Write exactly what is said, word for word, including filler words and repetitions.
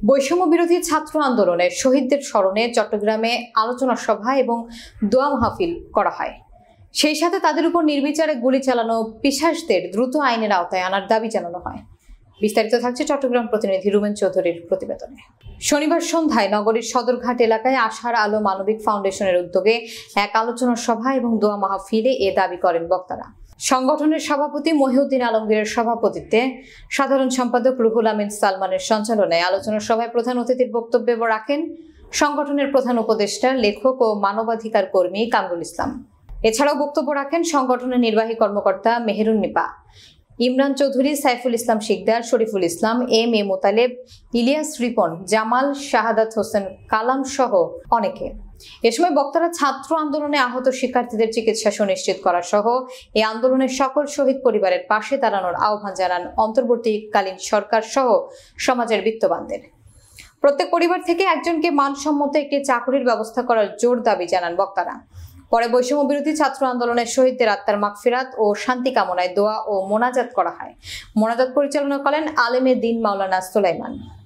বৈষম্য বিরোধী ছাত্র আন্দোলনের শহীদদের স্মরণে চট্টগ্রামে আলোচনা সভা এবং দোয়া মাহফিল করা হয়। সেই সাথে তাদের উপর নির্বিচারে গুলি চালানো পিশাচদের দ্রুত আইনের আওতায় আনার দাবি জানানো হয়। বিস্তারিত থাকছে চট্টগ্রাম প্রতিনিধি রুমেন চৌধুরীর প্রতিবেদনে। শনিবার সন্ধ্যায় নগরীর সদরঘাট এলাকায় আশার আলো মানবিক ফাউন্ডেশনের উদ্যোগে এক আলোচনা সভা এবং দোয়া মাহফিলে এ দাবি করেন বক্তারা। সংগঠনের সভাপতি মহিউদ্দিন আলমগীরের সভাপতিত্বে সাধারণ সম্পাদক রুহুল আমিন সালমানের সঞ্চালনায় আলোচনা সভায় প্রধান অতিথির বক্তব্য রাখেন সংগঠনের প্রধান উপদেষ্টা, লেখক ও মানবাধিকার কর্মী কামরুল ইসলাম। এছাড়াও বক্তব্য রাখেন সংগঠনের নির্বাহী কর্মকর্তা মেহেরুন নিপা, ইমরান চৌধুরী, সাইফুল ইসলাম শিকদার, শরীফুল ইসলাম, এম এ মোতালেব, ইলিয়াস রিপন, জামাল, শাহাদাত হোসেন কালাম সহ অনেকে। এ সময় বক্তারা ছাত্র আন্দোলনে আহত শিক্ষার্থীদের চিকিৎসা সুনিশ্চিত করা সহ এই আন্দোলনের সকল শহীদ পরিবারের পাশে দাঁড়ানোর আহ্বান জানান অন্তর্বর্তীকালীন সরকার সহ সমাজের বিত্তবানদের। প্রত্যেক পরিবার থেকে একজনকে মানসম্মত একটি চাকরির ব্যবস্থা করার জোর দাবি জানান বক্তারা। পরে বৈষম্য বিরোধী ছাত্র আন্দোলনের শহীদদের আত্মার মাগফিরাত ও শান্তি কামনায় দোয়া ও মোনাজাত করা হয়। মোনাজাত পরিচালনা করেন আলেমে দ্বীন মাওলানা সুলাইমান।